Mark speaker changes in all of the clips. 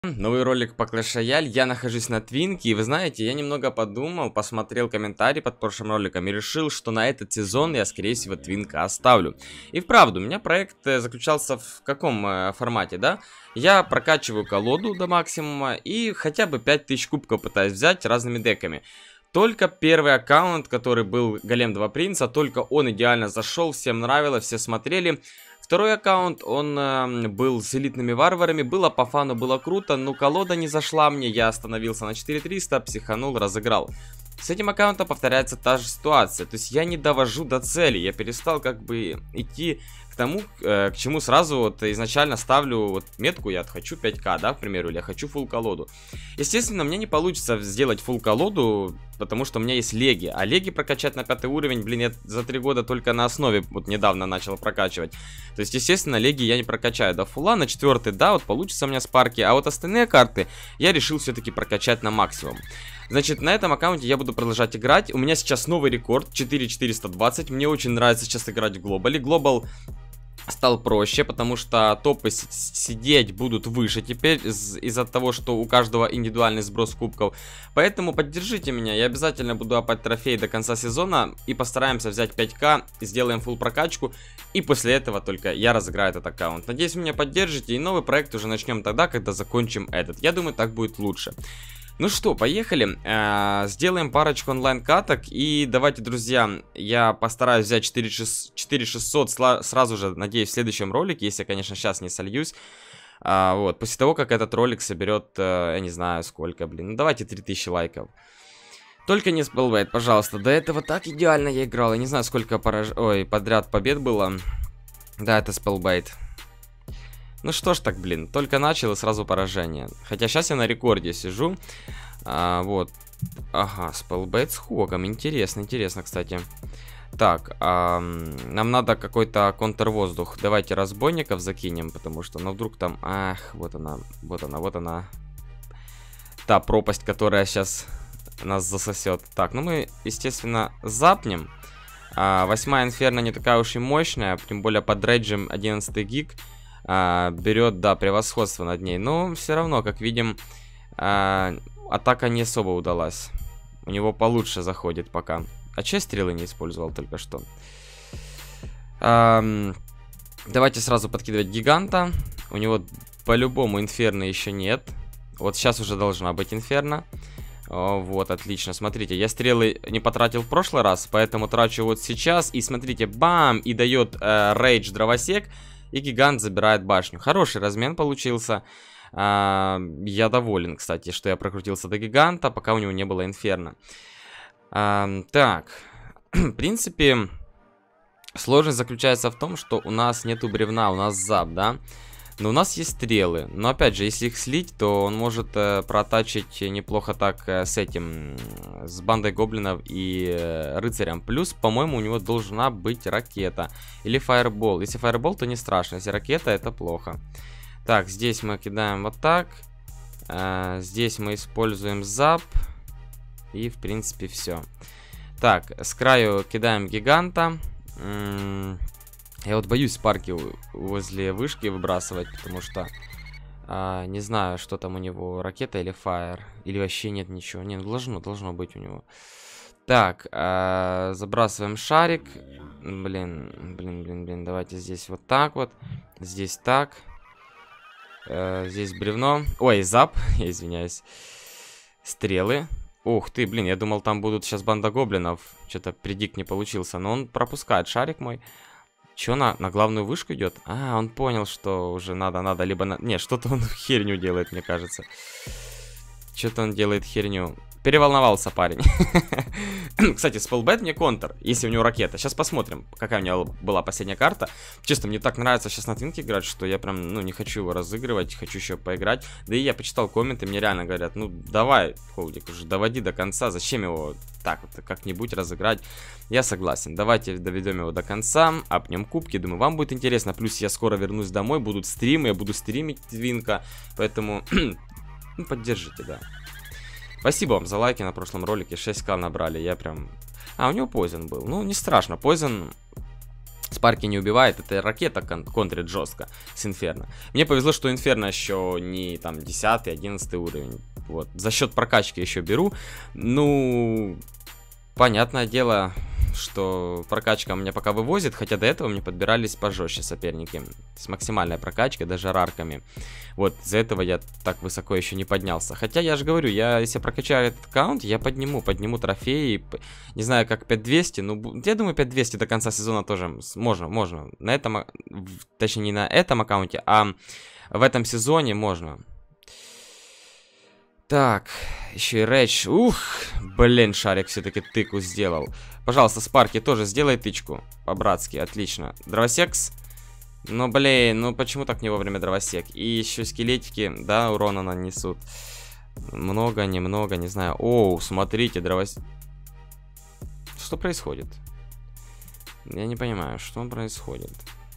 Speaker 1: Новый ролик по Clash Royale, я нахожусь на Твинке, и вы знаете, я немного подумал, посмотрел комментарии под прошлым роликом и решил, что на этот сезон я, скорее всего, Твинка оставлю. И вправду, у меня проект заключался в каком формате, да? Я прокачиваю колоду до максимума и хотя бы 5000 кубков пытаюсь взять разными деками. Только первый аккаунт, который был Голем 2 Принца, только он идеально зашел, всем нравилось, все смотрели. Второй аккаунт, он был с элитными варварами, было по фану, было круто, но колода не зашла мне, я остановился на 4300, психанул, разыграл. С этим аккаунтом повторяется та же ситуация, то есть я не довожу до цели, я перестал как бы идти к тому, к чему сразу вот изначально ставлю вот метку, я хочу 5к, да, к примеру, или я хочу фулл колоду. Естественно, мне не получится сделать фулл колоду, потому что у меня есть леги, а леги прокачать на 5 уровень, блин, я за 3 года только на основе вот недавно начал прокачивать. То есть, естественно, леги я не прокачаю до фулла, на 4, да, вот получится у меня спарки, а вот остальные карты я решил все-таки прокачать на максимум. Значит, на этом аккаунте я буду продолжать играть. У меня сейчас новый рекорд, 4420. Мне очень нравится сейчас играть в глобале. Глобал стал проще, потому что топы сидеть будут выше теперь из-за того, что у каждого индивидуальный сброс кубков. Поэтому поддержите меня, я обязательно буду апать трофей до конца сезона и постараемся взять 5к, сделаем фулл прокачку, и после этого только я разыграю этот аккаунт. Надеюсь, вы меня поддержите, и новый проект уже начнем тогда, когда закончим этот. Я думаю, так будет лучше. Ну что, поехали, сделаем парочку онлайн-каток, и давайте, друзья, я постараюсь взять 4600 сразу же, надеюсь, в следующем ролике, если я, конечно, сейчас не сольюсь. Вот, после того, как этот ролик соберет, я не знаю сколько, блин, ну давайте 3000 лайков. Только не спелбейт, пожалуйста, до этого так идеально я играл, я не знаю сколько подряд побед было. Да, это спелбейт. Ну что ж так, блин, только начал и сразу поражение. Хотя сейчас я на рекорде сижу. Вот. Ага, спелбейт с хогом. Интересно, интересно, кстати. Так, нам надо какой-то контрвоздух. Давайте разбойников закинем, потому что, ну, вдруг там... Ах, вот она, вот она, вот она. Та пропасть, которая сейчас нас засосет. Так, ну мы, естественно, запнем. 8-я инферно не такая уж и мощная, тем более под рейджем 11 гиг. Берет, да, превосходство над ней. Но все равно, как видим, атака не особо удалась. У него получше заходит пока. А че стрелы не использовал только что? Давайте сразу подкидывать гиганта. У него по-любому инферно еще нет. Вот сейчас уже должна быть инферно. Вот, отлично. Смотрите, я стрелы не потратил в прошлый раз, поэтому трачу вот сейчас. И смотрите, бам! И дает рейдж дровосек. И гигант забирает башню. Хороший размен получился. Я доволен, кстати, что я прокрутился до гиганта, пока у него не было инферно. Так. В принципе, сложность заключается в том, что у нас нету бревна, у нас зап, да? Но у нас есть стрелы. Но опять же, если их слить, то он может протачить неплохо так с этим, с бандой гоблинов и рыцарем. Плюс, по-моему, у него должна быть ракета. Или фаербол. Если фаербол, то не страшно. Если ракета, это плохо. Так, здесь мы кидаем вот так. Здесь мы используем зап. И, в принципе, все. Так, с краю кидаем гиганта. Я вот боюсь спарки возле вышки выбрасывать, потому что не знаю, что там у него, ракета или фаер, или вообще нет ничего. Не, должно быть у него. Так, забрасываем шарик. Блин, давайте здесь вот так вот, здесь так, здесь бревно. Ой, зап, я извиняюсь. Стрелы. Ух ты, блин, я думал, там будут сейчас банда гоблинов. Что-то предикт не получился, но он пропускает шарик мой. Че, на главную вышку идет? Он понял, что уже надо либо... Не, что-то он херню делает, мне кажется. Что-то он делает херню. Переволновался парень. Кстати, спелбэт мне контр, если у него ракета. Сейчас посмотрим, какая у него была последняя карта. Честно, мне так нравится сейчас на твинке играть, что я прям, ну, не хочу его разыгрывать, хочу еще поиграть. Да и я почитал комменты, мне реально говорят, ну, давай, Холдик, уже доводи до конца, зачем его так вот как-нибудь разыграть? Я согласен, давайте доведем его до конца, апнем кубки, думаю, вам будет интересно. Плюс я скоро вернусь домой, будут стримы, я буду стримить твинка, поэтому, ну, поддержите, да. Спасибо вам за лайки на прошлом ролике, 6к набрали, я прям... у него Poison был, ну не страшно, Poison Спарки не убивает, это ракета контрит жестко с Инферно. Мне повезло, что Инферно еще не там 10-11 уровень. Вот. За счет прокачки еще беру. Ну, понятное дело, что прокачка меня пока вывозит, хотя до этого мне подбирались пожестче соперники. С максимальной прокачкой, даже рарками. Вот, из-за этого я так высоко еще не поднялся. Хотя я же говорю, если прокачаю этот аккаунт, я подниму трофеи. Не знаю, как 5200, ну, я думаю, 5200 до конца сезона тоже можно. На этом, точнее, не на этом аккаунте, а в этом сезоне можно. Так, еще и Рэдж. Ух, блин, Шарик все-таки тыку сделал. Пожалуйста, Спарки тоже сделай тычку. По-братски, отлично. Дровосекс. Ну, блин, ну почему так не вовремя дровосек? И еще скелетики, да, урона нанесут. Много, немного, не знаю. Оу, смотрите, дровосек. Что происходит? Я не понимаю, что происходит.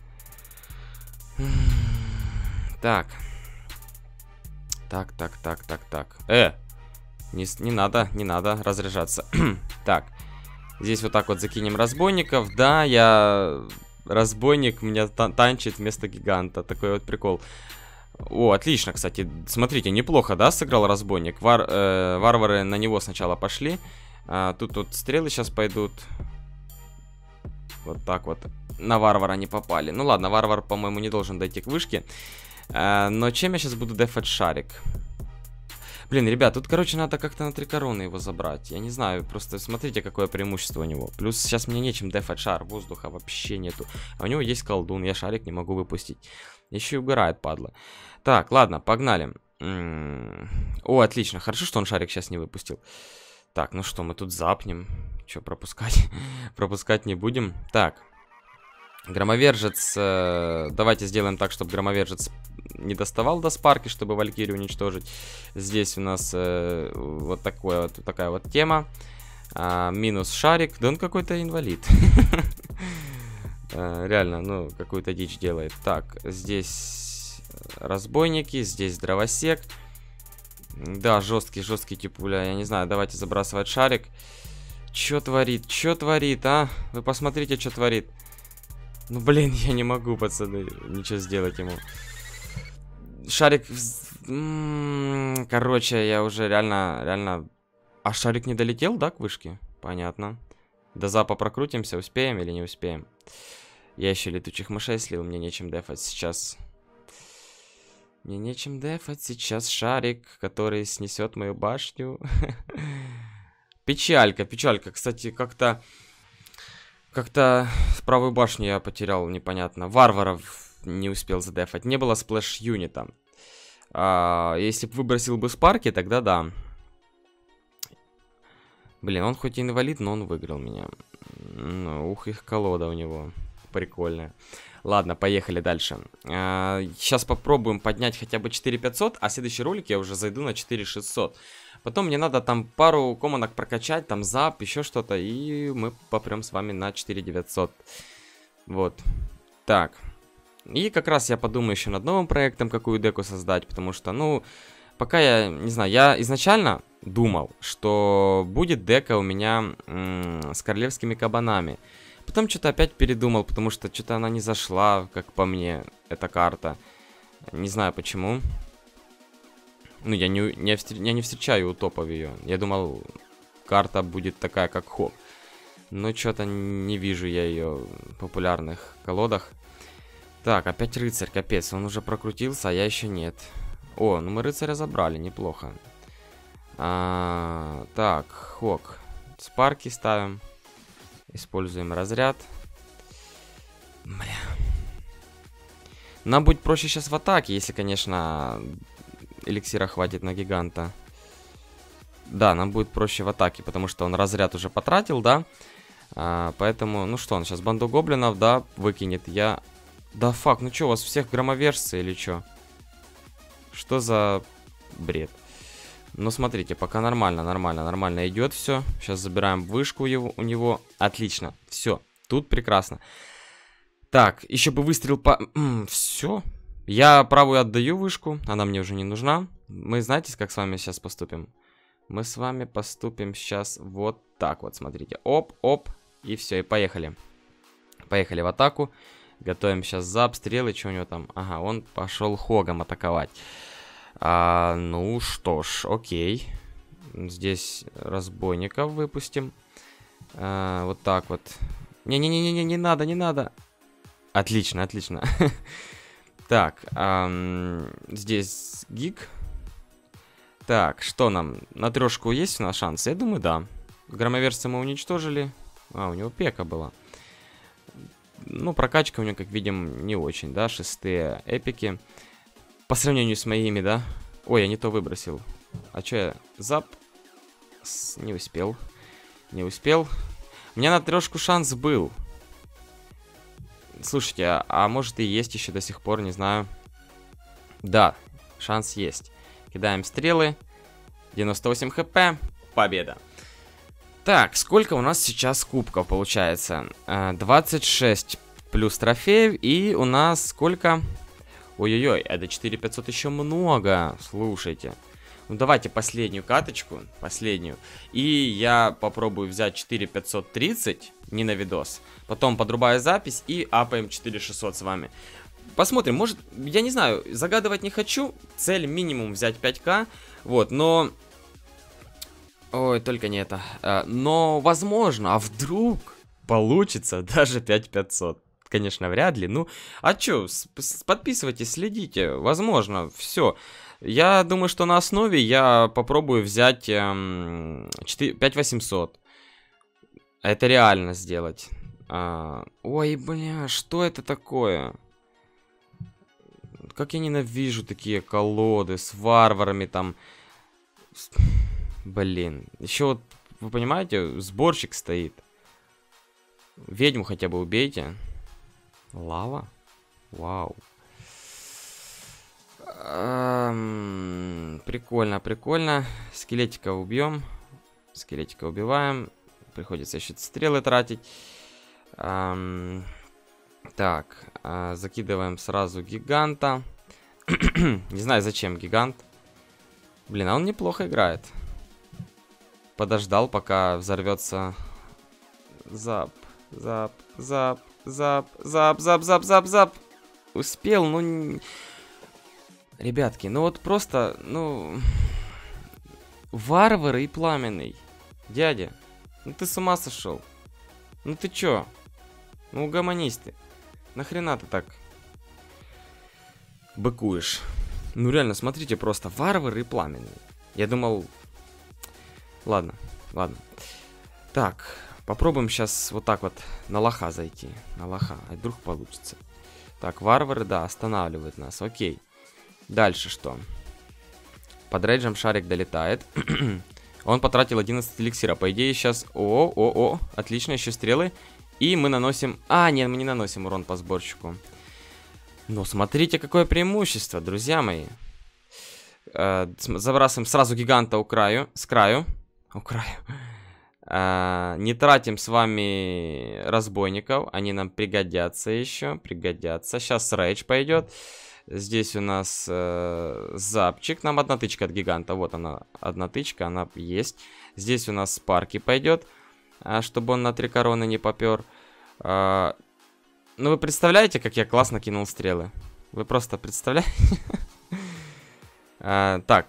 Speaker 1: Так. Так. Не надо разряжаться. Так. Здесь вот так вот закинем разбойников. Да, разбойник меня танчит вместо гиганта. Такой вот прикол. О, отлично, кстати. Смотрите, неплохо, да, сыграл разбойник. Варвары на него сначала пошли. Тут вот стрелы сейчас пойдут. Вот так вот. На варвара не попали. Ну ладно, варвар, по-моему, не должен дойти к вышке. Но чем я сейчас буду дефать Шарик? Блин, ребят, тут, короче, надо как-то на 3 короны его забрать. Я не знаю, просто смотрите, какое преимущество у него. Плюс сейчас мне нечем дефать шар, воздуха вообще нету. А у него есть колдун, я Шарик не могу выпустить. Еще и угорает, падла. Так, ладно, погнали. О, отлично, хорошо, что он Шарик сейчас не выпустил. Так, ну что, мы тут запнем. Че, пропускать? Пропускать не будем. Так. Громовержец. Давайте сделаем так, чтобы громовержец не доставал до Спарки, чтобы Валькирию уничтожить. Здесь у нас вот такая вот тема. Минус Шарик. Да он какой-то инвалид. Реально, ну, какую-то дичь делает. Так, здесь разбойники, здесь дровосек. Да, жесткий типуля. Я не знаю, давайте забрасывать Шарик. Чё творит, а? Вы посмотрите, что творит. Ну, блин, я не могу, пацаны, ничего сделать ему. Шарик... Короче, я уже реально... А Шарик не долетел, да, к вышке? Понятно. До запа прокрутимся, успеем или не успеем? Я еще летучих мышей слил, мне нечем дефать сейчас. Мне нечем дефать сейчас Шарик, который снесет мою башню. Печалька. Кстати, как-то правую башню я потерял, непонятно. Варваров не успел задефать. Не было сплэш-юнита. Если бы выбросил бы Спарки, тогда да. Блин, он хоть и инвалид, но он выиграл меня. Ух, их колода у него. Прикольная. Ладно, поехали дальше. Сейчас попробуем поднять хотя бы 4500, а в следующий ролик я уже зайду на 4600. Потом мне надо там пару комонок прокачать, там зап, еще что-то, и мы попрем с вами на 4900. Вот. Так. И как раз я подумаю еще над новым проектом, какую деку создать, потому что, ну, пока я, не знаю, я изначально думал, что будет дека у меня с королевскими кабанами. Потом что-то опять передумал, потому что что-то она не зашла, как по мне, эта карта. Не знаю почему. Ну, я не встречаю у топов ее. Я думал, карта будет такая, как Хок. Но что-то не вижу я ее в популярных колодах. Так, опять рыцарь, капец. Он уже прокрутился, а я еще нет. О, ну мы рыцаря забрали, неплохо. Так, Хок. Спарки ставим. Используем разряд. Бля. Нам будет проще сейчас в атаке, если, конечно, эликсира хватит на гиганта. Да, нам будет проще в атаке, потому что он разряд уже потратил, да? Поэтому, ну что, он сейчас банду гоблинов, да, выкинет. Да фак, ну что, у вас всех громовержцы или что? Что за бред? Ну, смотрите, пока нормально идет все. Сейчас забираем вышку у него. Отлично, все, тут прекрасно. Так, еще бы выстрел по... Все. Я правую отдаю вышку, она мне уже не нужна. Мы, знаете, как с вами сейчас поступим? Мы с вами поступим сейчас вот так вот, смотрите. Оп, оп, и все, и поехали. Поехали в атаку. Готовим сейчас зап, стрелы, что у него там? Ага, он пошел хогом атаковать. Ну что ж, окей. Здесь разбойников выпустим. Вот так вот. Не-не-не-не, не надо, не надо. Отлично, отлично. Так, здесь гиг. Так, что нам? На трешку есть у нас шанс? Я думаю, да. Громоверца мы уничтожили. У него пека была. Ну, прокачка у него, как видим, не очень, да? 6-е эпики. По сравнению с моими, да? Ой, я не то выбросил. А что я? Зап? Не успел. Не успел. У меня на трешку шанс был. Слушайте, а может и есть еще до сих пор, не знаю. Да, шанс есть. Кидаем стрелы. 98 хп. Победа. Так, сколько у нас сейчас кубков получается? 26 плюс трофеев. И у нас сколько? Ой-ой-ой, это 4500 еще много. Слушайте. Ну давайте последнюю каточку. Последнюю. И я попробую взять 4530. Не на видос. Потом подрубаю запись и апаем 4600 с вами. Посмотрим, может, я не знаю, загадывать не хочу. Цель минимум взять 5к. Вот, но... Ой, только не это. Но, возможно, а вдруг получится даже 5500. Конечно, вряд ли. Ну, а чё, подписывайтесь, следите. Возможно, все. Я думаю, что на основе я попробую взять 5800. Это реально сделать. Ой, бля, что это такое? Как я ненавижу такие колоды с варварами там. Блин. Еще вот, вы понимаете, сборщик стоит. Ведьму хотя бы убейте. Лава? Вау. Прикольно, прикольно. Скелетика убьем. Скелетика убиваем. Приходится еще стрелы тратить. Так, закидываем сразу гиганта. Не знаю, зачем гигант. Блин, а он неплохо играет. Подождал, пока взорвется. Зап, зап, зап, зап, зап, зап, зап, зап, зап. Успел, ну... Ребятки, ну вот просто, ну... Варвары и пламенный. Дядя, ну ты с ума сошел. Ну ты чё? Ну угомонись ты. Нахрена ты так быкуешь? Ну реально, смотрите просто. Варвары и пламенный. Я думал... Ладно, ладно. Так, попробуем сейчас вот так вот на лоха зайти. На лоха, а вдруг получится. Так, варвары, да, останавливают нас. Окей. Дальше что? Под рейджем шарик долетает. Он потратил 11 эликсира. По идее сейчас... О, отлично, еще стрелы. И мы наносим... нет, мы не наносим урон по сборщику. Но смотрите, какое преимущество, друзья мои. Забрасываем сразу гиганта с краю. Не тратим с вами разбойников. Они нам пригодятся еще. Пригодятся. Сейчас рейдж пойдет. Здесь у нас запчик. Нам одна тычка от гиганта. Вот она, одна тычка, она есть. Здесь у нас спарки пойдет, чтобы он на 3 короны не попер. Ну вы представляете, как я классно кинул стрелы? Вы просто представляете? Так.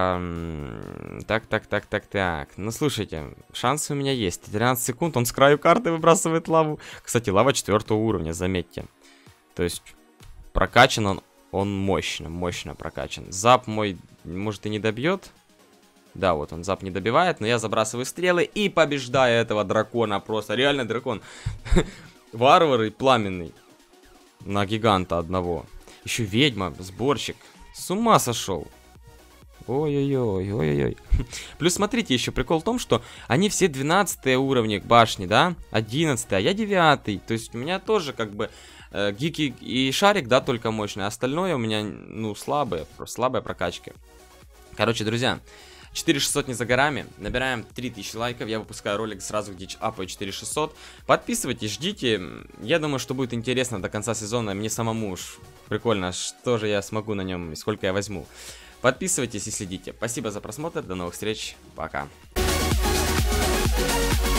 Speaker 1: Ну слушайте, шансы у меня есть. 13 секунд, он с краю карты выбрасывает лаву. Кстати, лава 4 уровня, заметьте. То есть прокачан он мощно прокачан. Зап мой, может, и не добьет. Да, вот он зап не добивает, но я забрасываю стрелы и побеждаю этого дракона. Просто реально дракон. Варвар и пламенный. На гиганта одного. Еще ведьма, сборщик. С ума сошел. Ой-ой-ой. Плюс смотрите, еще прикол в том, что они все 12 уровни башни, да? 11, а я 9. То есть у меня тоже как бы гики и шарик, да, только мощный. Остальное у меня, ну, слабая прокачка. Короче, друзья, 4600 не за горами. Набираем 3000 лайков. Я выпускаю ролик сразу, где апаю 4600. Подписывайтесь, ждите. Я думаю, что будет интересно до конца сезона. Мне самому уж прикольно, что же я смогу на нем и сколько я возьму. Подписывайтесь и следите. Спасибо за просмотр. До новых встреч. Пока.